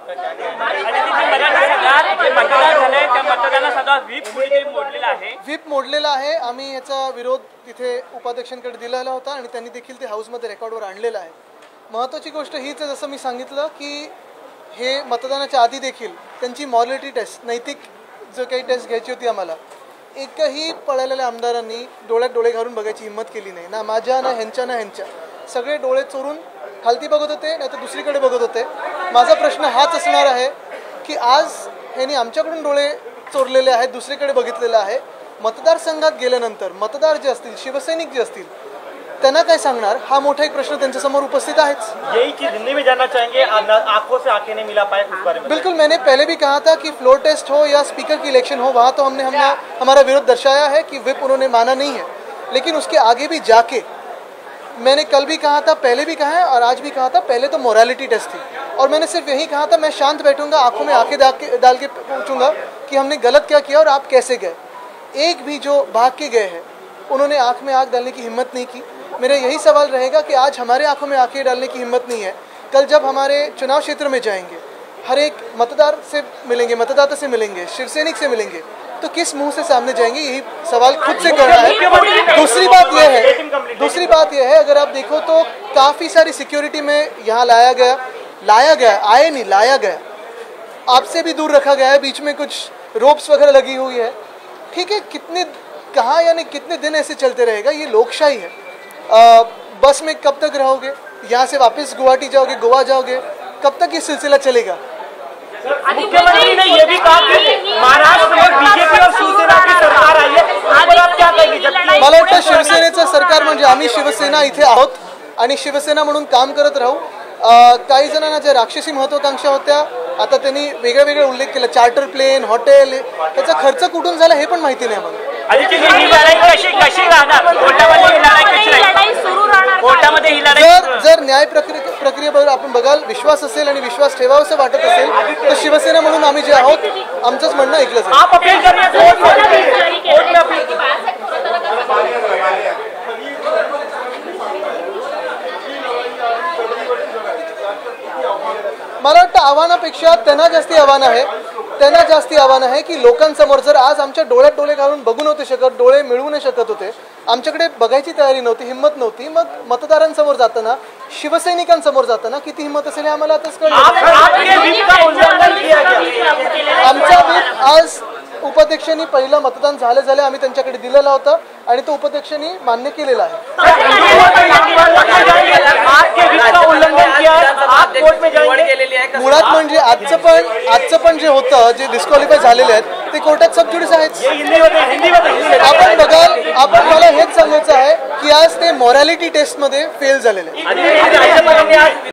Whip मोडलेला आहे। आम्ही याचा विरोध तिथे उपाध्यक्षांकडे दिलेला होता आणि त्यांनी देखील ते हाऊसमध्ये रेकॉर्डवर आणलेलं आहे। महत्त्वाची गोष्ट हीच आहे, जसं मी सांगितलं की हे मतदानाच्या आधी देखील त्यांची मॉरॅलिटी टेस्ट, नैतिक जो काही टेस्ट घ्यायची होती आम्हाला, एकही पळालेल्या आमदारांनी डोळ्यात डोळे घालून बघायची हिंमत केली नाही। ना माझ्या ना ह्यांच्या ना ह्यांच्या, सगळे डोळे चोरून खालती बघत होते, नाही तर दुसरीकडे बघत होते। माझा प्रश्न हाच असणार आहे की आज ह्यांनी आमच्याकडून डोळे चोरलेले आहेत, दुसरीकडे बघितलेलं आहे। मतदारसंघात गेल्यानंतर मतदार जे असतील, शिवसैनिक जे असतील, त्यांना काय सांगणार, हा मोठा एक प्रश्न त्यांच्यासमोर उपस्थित आहेच। यही चीज हिंदी में जानना चाहेंगे, आंखों से आंखें नहीं मिला पाए उस बारे में। बिल्कुल, मैंने पहले भी कहा था कि फ्लोर टेस्ट हो या स्पीकर की इलेक्शन हो, वहाँ तो हमने हमारा विरोध दर्शाया है कि व्हिप उन्होंने माना नहीं है। लेकिन उसके आगे भी जाके मैंने कल भी कहा था, पहले भी कहा है और आज भी कहा था, पहले तो मोरालिटी टेस्ट थी और मैंने सिर्फ यही कहा था, मैं शांत बैठूंगा, आंखों में आंखें डाल के पूछूंगा कि हमने गलत क्या किया और आप कैसे गए। एक भी जो भाग के गए हैं उन्होंने आंख में आंख डालने की हिम्मत नहीं की। मेरा यही सवाल रहेगा कि आज हमारे आंखों में आंखें डालने की हिम्मत नहीं है, कल जब हमारे चुनाव क्षेत्र में जाएंगे, हर एक मतदार से मिलेंगे, मतदाता से मिलेंगे, शिवसैनिक से मिलेंगे, तो किस मुंह से सामने जाएंगे, यही सवाल खुद से करना है। दूसरी बात यह है, अगर आप देखो तो काफ़ी सारी सिक्योरिटी में यहाँ लाया गया, आए नहीं, लाया गया, आपसे भी दूर रखा गया है, बीच में कुछ रोप्स वगैरह लगी हुई है। ठीक है, कहाँ यानी कितने दिन ऐसे चलते रहेगा, ये लोकशाही है। बस में कब तक रहोगे, यहाँ से वापस गुवाहाटी जाओगे, गोवा जाओगे, कब तक ये सिलसिला चलेगा। मुख्यमंत्री ने यह भी कहा कि महाराष्ट्र में बीजेपी और शिवसेना की सरकार आई है, आप क्या कहेंगे? मला वाटतं शिवसेनेचं सरकार म्हणजे आम्ही शिवसेना इथे आहोत आणि शिवसेना म्हणून काम करत राहू। काही जणांना ज्या राक्षसी महत्वाकांक्षा होत्या, आता त्यांनी वेगळे उल्लेख केला, चार्टर प्लेन, हॉटेल, त्याचा खर्च कुठून झाला हे पण माहिती नाही आम्हाला। जर न्याय प्रक्रियेवर आपण बघाल, विश्वास असेल आणि विश्वास ठेवावासं वाटत असेल तर शिवसेना म्हणून आम्ही जे आहोत, आमचंच म्हणणं ऐकलं जाईल। मला वाटतं आव्हानापेक्षा त्यांना जास्ती आव्हान आहे की लोकांसमोर जर आज आमच्या डोळ्यात डोळे घालून बघू नव्हते शकत, डोळे मिळवू नाही शकत होते, आमच्याकडे बघायची तयारी नव्हती, हिंमत नव्हती, मग मतदारांसमोर जाताना, शिवसैनिकांसमोर जाताना किती हिंमत असेल हे आम्हाला आताच कळलं। आमचा व्हीप आज उपाध्यक्षांनी पहिलं मतदान झालं आम्ही त्यांच्याकडे दिलेला होता आणि तो उपाध्यक्षांनी मान्य केलेला आहे। मुळात म्हणजे आजचं पण जे होतं, जे डिस्क्वालिफाय झालेले आहेत ते कोर्टात सबज्युडिस आहेत। आपण मला हेच सांगायचं आहे की आज ते मॉरॅलिटी टेस्टमध्ये फेल झालेले आहेत।